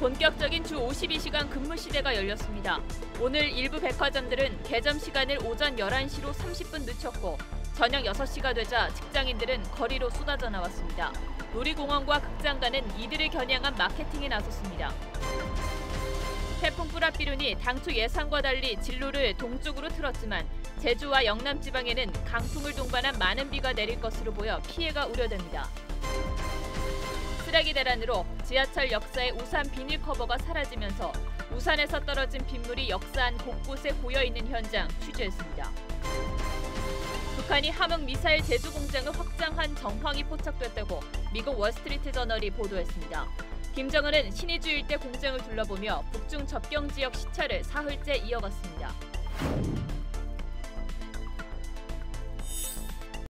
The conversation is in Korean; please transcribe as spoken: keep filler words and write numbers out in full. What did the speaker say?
본격적인 주 오십이 시간 근무 시대가 열렸습니다. 오늘 일부 백화점들은 개점 시간을 오전 열한 시로 삼십 분 늦췄고 저녁 여섯 시가 되자 직장인들은 거리로 쏟아져 나왔습니다. 놀이공원과 극장가는 이들을 겨냥한 마케팅에 나섰습니다. 태풍 뿌라삐룬이 당초 예상과 달리 진로를 동쪽으로 틀었지만 제주와 영남 지방에는 강풍을 동반한 많은 비가 내릴 것으로 보여 피해가 우려됩니다. 쓰레기 대란으로 지하철 역사의 우산 비닐 커버가 사라지면서 우산에서 떨어진 빗물이 역사 안 곳곳에 고여있는 현장 취재했습니다. 북한이 함흥 미사일 제조 공장을 확장한 정황이 포착됐다고 미국 월스트리트 저널이 보도했습니다. 김정은은 신의주 일대 공장을 둘러보며 북중 접경 지역 시찰을 사흘째 이어갔습니다.